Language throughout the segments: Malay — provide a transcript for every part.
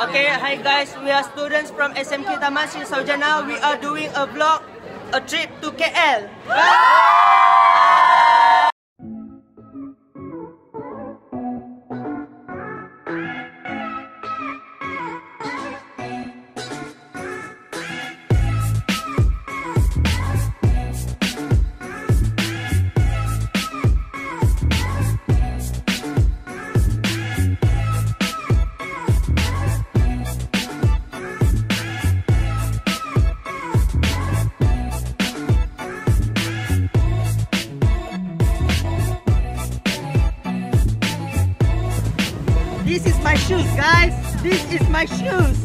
Okay, hi guys, we are students from SMK Taman Sri Saujana. We are doing a vlog, a trip to KL. This is my shoes, guys. This is my shoes.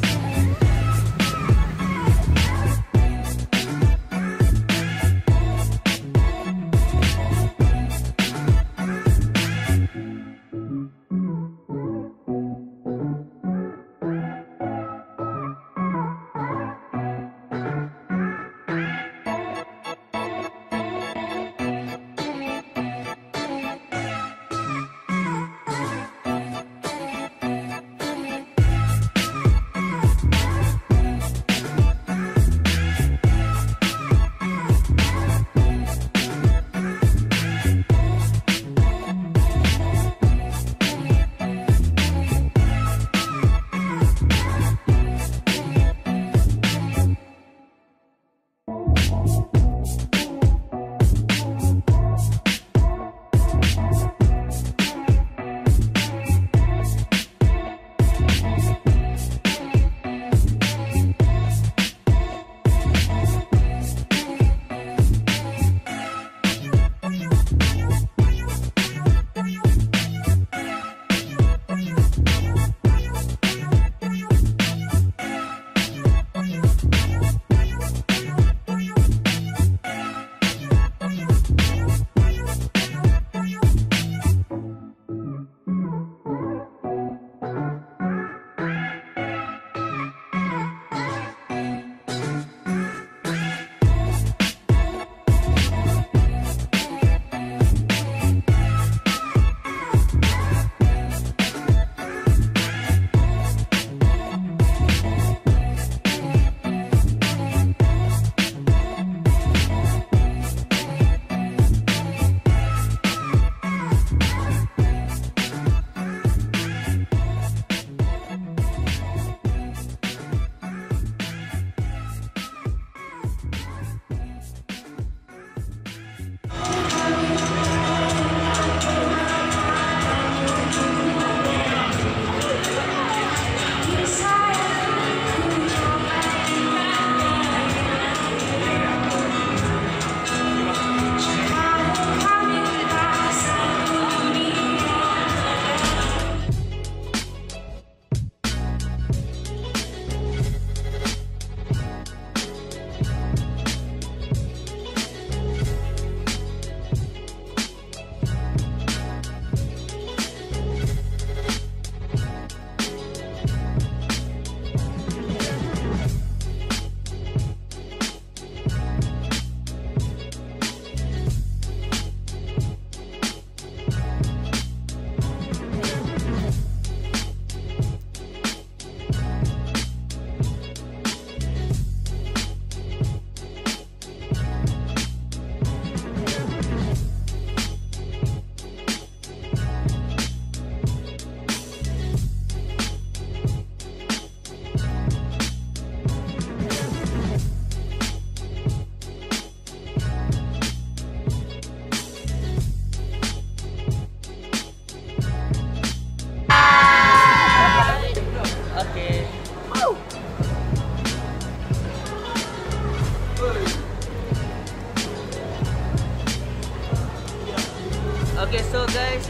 Okay, so guys,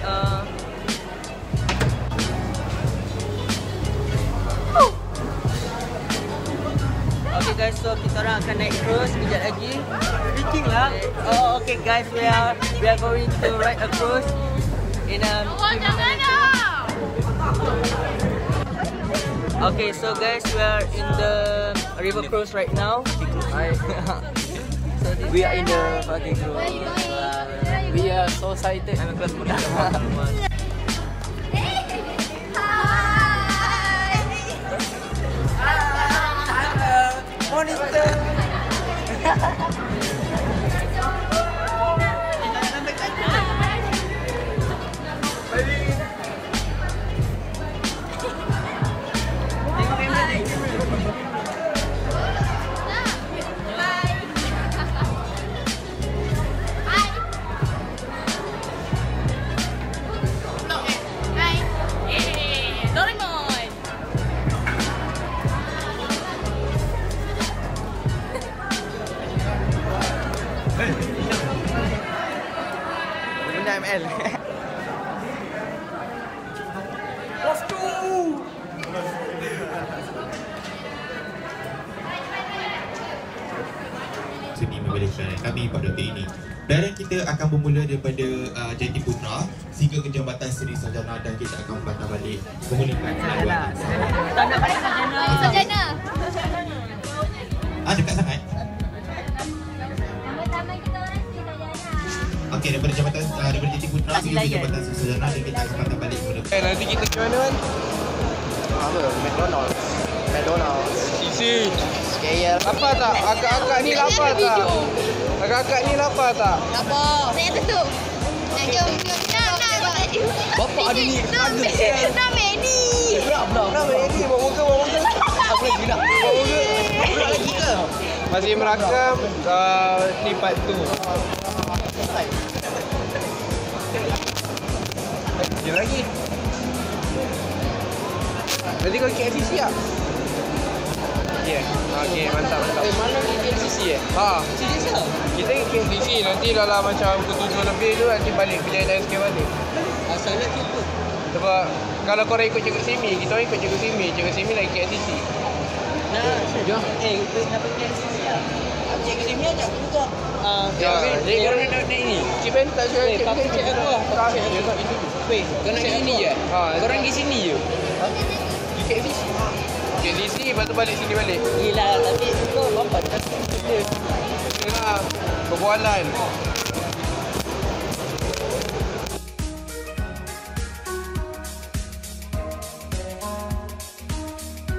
okay guys, so kita orang akan naik cruise sekejap lagi. Speaking lah. Oh, okay guys, we are going to ride a cruise in a few minutes. Okay, so guys, we are in the river cruise right now. So We are in the fucking cruise. We are so excited. I'm a class muda. Hi. Malaysia dan kami pada waktu ini. Pelayaran kita akan bermula daripada Jati Putra sehingga ke Jambatan Seri Sarjana dan kita akan patah balik memulakan laluan. Tak nak balik Sarjana. Sarjana. Dekat sangat? Pertama kita orang Sri Sarjana. Okey, daripada Jati Putra sehingga ke Jambatan Seri Sarjana dan kita akan patah balik memulakan. Nanti kita ke mana kan? Apa? McDonald's. Isi. KL. Lapar tak? Agak-agak ni lapar tak? Agak-agak ni lapar tak? Lapar. Saya tutup. Jom. Nak. Bapak ada ni. Nak Medi. Nak ready. Bawa muka. Apa lagi nak? Bawa muka. Apa lagi ke? Masih merakam ni part 2. Sekejap lagi. Nanti kau KFC tak? Okey, mantap. Mana ni KFC Serius lah? Kita KFC nanti dalam macam pukul 7 lebih tu nanti balik perjalanan sikit balik. Asalnya kita. Sebab kalau korang ikut Cikgu Simi, kita orang ikut Cikgu Simi. Cikgu Simi lagi KFC. Jom. Kenapa KFC lah? Cikgu Simi ajak aku juga. Jadi korang nak naik ni. Cik Ben tak suruh cek aku lah. Tak cek je kat itu. Weh, kau nak pergi sini je? Korang pergi sini je? Di KFC. KFC lepas tu balik sini balik. Yelah, tapi kau bapak tak suka. Yalah, perbualan.